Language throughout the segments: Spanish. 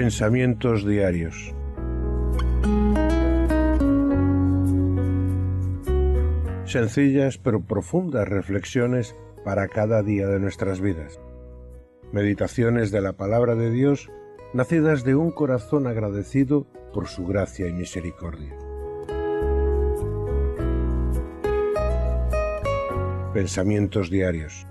Pensamientos diarios. Sencillas pero profundas reflexiones para cada día de nuestras vidas. Meditaciones de la palabra de Dios, nacidas de un corazón agradecido por su gracia y misericordia. Pensamientos diarios.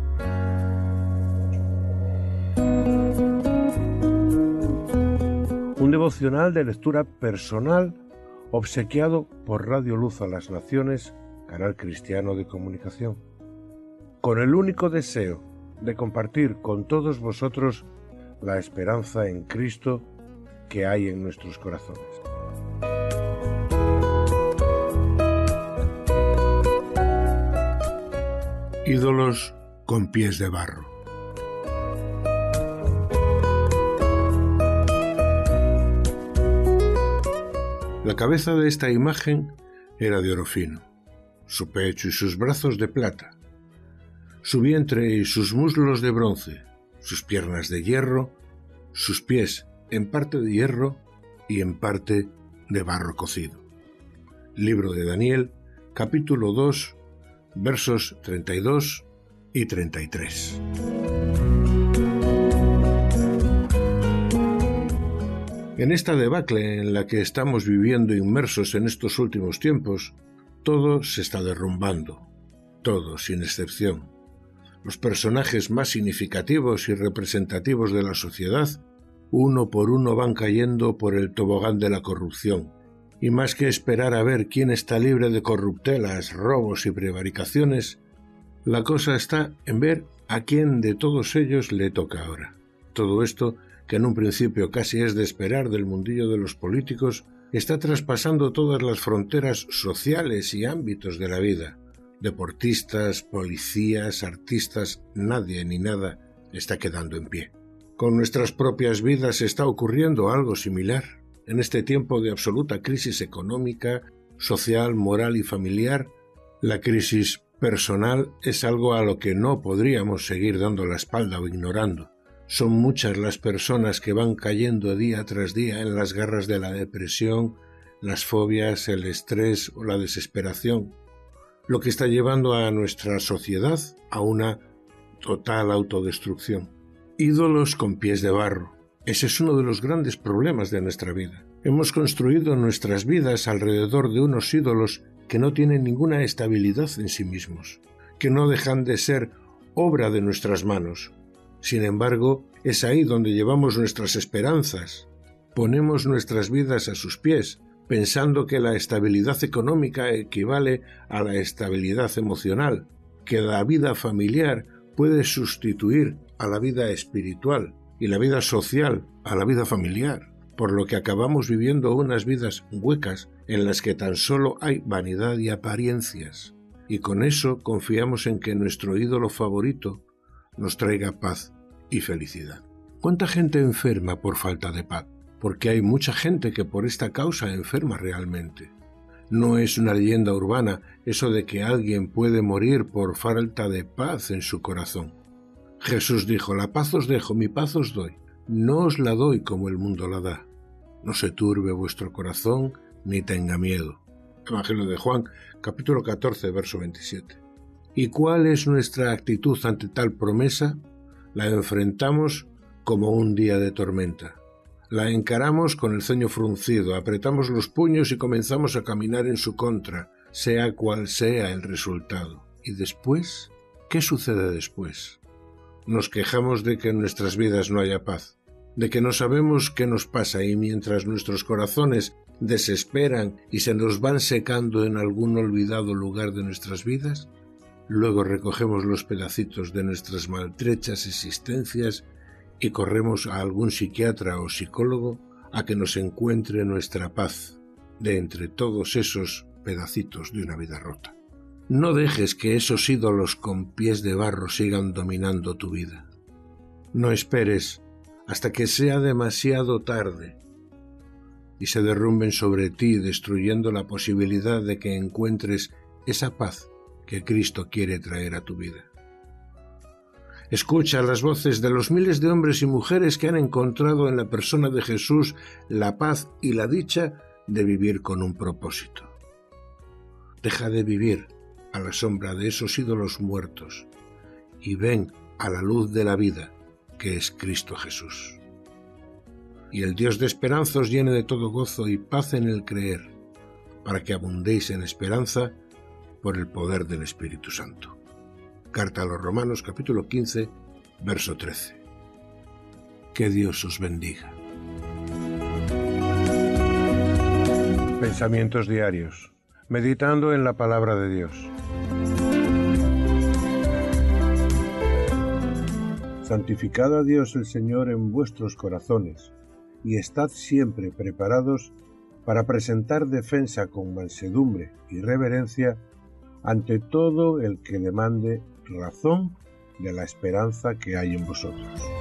Un devocional de lectura personal obsequiado por Radio Luz a las Naciones, canal cristiano de comunicación, con el único deseo de compartir con todos vosotros la esperanza en Cristo que hay en nuestros corazones. Ídolos con pies de barro. La cabeza de esta imagen era de oro fino, su pecho y sus brazos de plata, su vientre y sus muslos de bronce, sus piernas de hierro, sus pies en parte de hierro y en parte de barro cocido. Libro de Daniel, capítulo 2, versos 32 y 33. En esta debacle en la que estamos viviendo inmersos en estos últimos tiempos, todo se está derrumbando, todo sin excepción. Los personajes más significativos y representativos de la sociedad, uno por uno van cayendo por el tobogán de la corrupción, y más que esperar a ver quién está libre de corruptelas, robos y prevaricaciones, la cosa está en ver a quién de todos ellos le toca ahora. Todo esto, que en un principio casi es de esperar del mundillo de los políticos, está traspasando todas las fronteras sociales y ámbitos de la vida. Deportistas, policías, artistas, nadie ni nada está quedando en pie. Con nuestras propias vidas está ocurriendo algo similar. En este tiempo de absoluta crisis económica, social, moral y familiar, la crisis personal es algo a lo que no podríamos seguir dando la espalda o ignorando. Son muchas las personas que van cayendo día tras día en las garras de la depresión, las fobias, el estrés o la desesperación, lo que está llevando a nuestra sociedad a una total autodestrucción. Ídolos con pies de barro. Ese es uno de los grandes problemas de nuestra vida. Hemos construido nuestras vidas alrededor de unos ídolos que no tienen ninguna estabilidad en sí mismos, que no dejan de ser obra de nuestras manos. Sin embargo, es ahí donde llevamos nuestras esperanzas. Ponemos nuestras vidas a sus pies, pensando que la estabilidad económica equivale a la estabilidad emocional, que la vida familiar puede sustituir a la vida espiritual y la vida social a la vida familiar, por lo que acabamos viviendo unas vidas huecas en las que tan solo hay vanidad y apariencias, y con eso confiamos en que nuestro ídolo favorito nos traiga paz y felicidad. ¿Cuánta gente enferma por falta de paz? Porque hay mucha gente que por esta causa enferma realmente. No es una leyenda urbana eso de que alguien puede morir por falta de paz en su corazón. Jesús dijo: la paz os dejo, mi paz os doy. No os la doy como el mundo la da. No se turbe vuestro corazón, ni tenga miedo. Evangelio de Juan, capítulo 14, verso 27. ¿Y cuál es nuestra actitud ante tal promesa? La enfrentamos como un día de tormenta. La encaramos con el ceño fruncido, apretamos los puños y comenzamos a caminar en su contra, sea cual sea el resultado. ¿Y después? ¿Qué sucede después? Nos quejamos de que en nuestras vidas no haya paz, de que no sabemos qué nos pasa, y mientras nuestros corazones desesperan y se nos van secando en algún olvidado lugar de nuestras vidas, luego recogemos los pedacitos de nuestras maltrechas existencias y corremos a algún psiquiatra o psicólogo a que nos encuentre nuestra paz de entre todos esos pedacitos de una vida rota. No dejes que esos ídolos con pies de barro sigan dominando tu vida. No esperes hasta que sea demasiado tarde y se derrumben sobre ti, destruyendo la posibilidad de que encuentres esa paz que Cristo quiere traer a tu vida. Escucha las voces de los miles de hombres y mujeres que han encontrado en la persona de Jesús la paz y la dicha de vivir con un propósito. Deja de vivir a la sombra de esos ídolos muertos y ven a la luz de la vida, que es Cristo Jesús. Y el Dios de esperanza os llene de todo gozo y paz en el creer, para que abundéis en esperanza por el poder del Espíritu Santo. Carta a los Romanos, capítulo 15, verso 13. Que Dios os bendiga. Pensamientos diarios. Meditando en la palabra de Dios. Santificad a Dios el Señor en vuestros corazones, y estad siempre preparados para presentar defensa con mansedumbre y reverencia ante todo el que demande razón de la esperanza que hay en vosotros.